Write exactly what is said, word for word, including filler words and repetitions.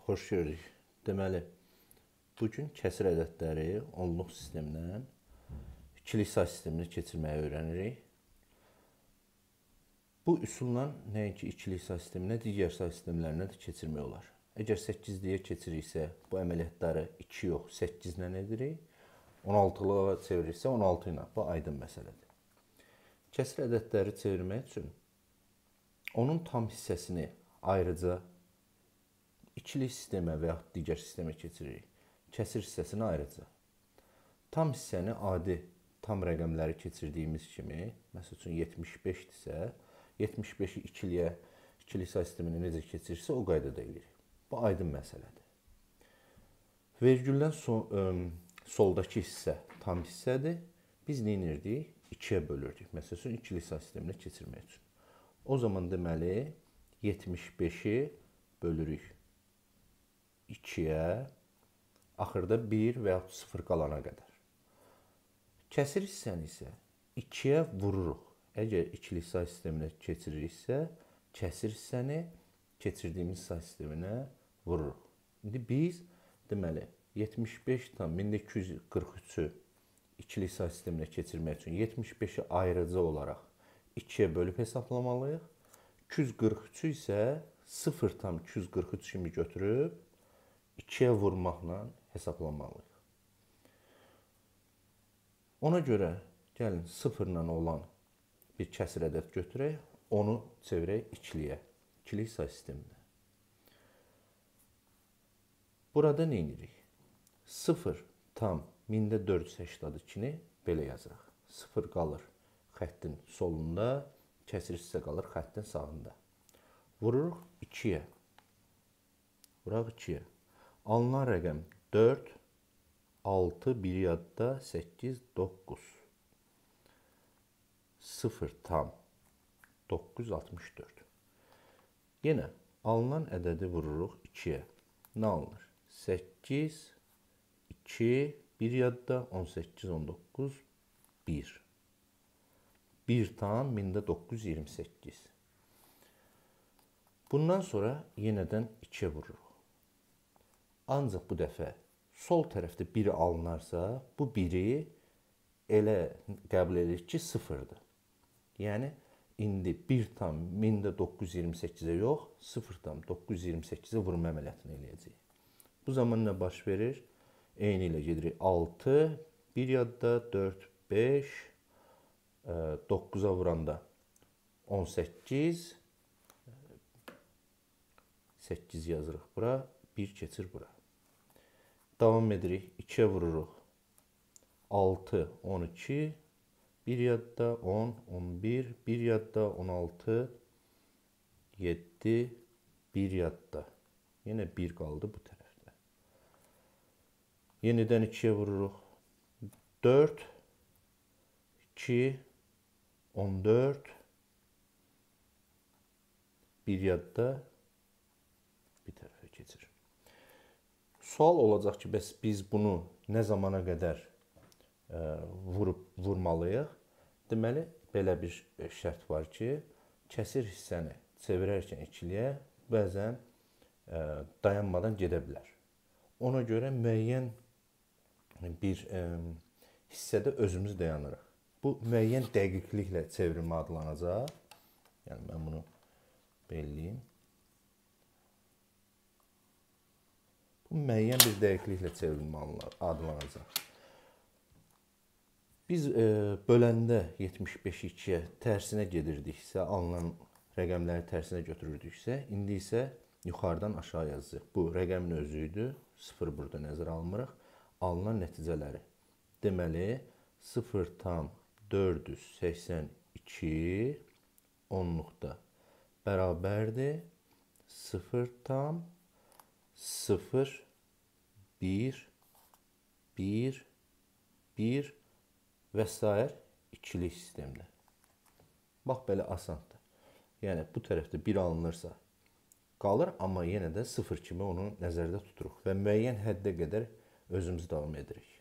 Xoş gördük. Deməli, bugün kəsir ədədləri onluq sistemindən ikilik say sisteminə keçirməyi öyrənirik. Bu üsulla nəinki ikilik say sisteminə, digər say sistemlərinə də keçirmək olar. Əgər səkkizliyə keçiriksə, bu əməliyyatları iki yox, səkkiz ilə edirik. on altılığa çevirirsə, on altı ilə. Bu aydın məsələdir. Kəsir ədədləri çevirmək üçün onun tam hissəsini ayrıca ikilik sistemə və yaxud digər sistemə keçiririk. Kəsir hissəsini ayrıca. Tam hissəni adi tam rəqəmləri keçirdiyimiz kimi, məsəl üçün yetmiş beşdirsə, yetmiş beşi ikiliyə, ikilik say sisteminə necə keçirirsə, o qaydada edirik. Bu aydın məsələdir. Vergüldən so soldakı hissə tam hissədir. Biz nə edirdik? ikiyə bölürdük. Məsəl üçün, ikilik say sisteminə keçirmək üçün. O zaman deməli, yetmiş beşi bölürük ikiyə, axırda bir və yaxud sıfır qalana qədər. Kəsir hissəni isə ikiyə vururuq. Əgər ikilik say sisteminə keçiririksə, kəsir hissəni keçirdiyimiz say sisteminə vururuq. İndi biz, deməli, yetmiş beş tam min iki yüz qırx üçü ikilik say sisteminə keçirmək üçün yetmiş beşi ayrıca olaraq ikiyə bölüb hesablamalıyıq. iki yüz qırx üçü isə sıfır tam iki yüz qırx üç kimi götürüb ikiyə vurmaqla hesablamalıyıq. Ona görə gəlin sıfırla olan bir kəsir ədəd götürək, onu çevirək ikiliyə, ikilik say sisteminə. Burada nə edirik? sıfır tam mində dörd yüz səksən ikini belə yazırıq. sıfır qalır xəttin solunda, kəsir hissə qalır xəttin sağında. Vururuq ikiyə. Vuraq ikiyə. Alınan rəqəm dörd, altı, bir yadda, səkkiz, doqquz. sıfır tam doqquz yüz altmış dörd. Yenə alınan ədədi vururuq ikiyə. Nə alınır? səkkiz, iki, bir yadda, on səkkiz, on doqquz, bir. bir tam mində doqquz yüz iyirmi səkkiz. Bundan sonra yenədən ikiyə vururuq. Ancaq bu dəfə sol tərəfdə bir alınarsa, bu biri elə qəbul edirik ki, sıfırdır. Yəni, indi bir tam mində doqquz yüz iyirmi səkkizə yox, sıfır tam doqquz yüz iyirmi səkkizə vurma əməliyyatını eləyəcəyik. Bu zaman nə baş verir? Eyni ilə gedirik altı, bir yadda, dörd, beş, doqquza vuranda on səkkiz, səkkiz yazırıq bura, bir keçir bura. Davam edirik, ikiyə vururuq. altı, on iki, bir yadda, on, on bir, bir yadda, on altı, yeddi, bir yadda. Yenə bir qaldı bu tərəfdə. Yenidən ikiyə vururuq. dörd, iki, on dörd, bir yadda, bir tərəfə keçir. Sual olacaq ki, bəs biz bunu nə zamana qədər ə, vurub vurmalıyıq? Deməli, belə bir şərt var ki, kəsir hissəni çevirərkən ikiliyə bəzən ə, dayanmadan gedə bilər. Ona görə müəyyən bir ə, hissədə özümüz dayanırıq. Bu, müəyyən dəqiqliklə çevrilmə adlanacaq. Yəni, mən bunu belliyim. Bu, müəyyən bir dəqiqliklə çevrilmə adlanacaq. Biz e, böləndə yetmiş beşi ikiyə tərsinə gedirdiksə, alınan rəqəmləri tərsinə götürürdüksə, indi isə yuxarıdan aşağı yazacaq. Bu, rəqəmin özüydü. sıfır burada nəzərə almırıq. Alınan nəticələri. Deməli, sıfır tam dörd yüz səksən iki onluqda bərabərdir. sıfır tam sıfır, bir, bir, bir və s. ikilik sistemdə. Bax, belə asandır. Yəni, bu tərəfdə bir alınırsa qalır, amma yenə də sıfır kimi onu nəzərdə tuturuq və müəyyən həddə qədər özümüz davam edirik.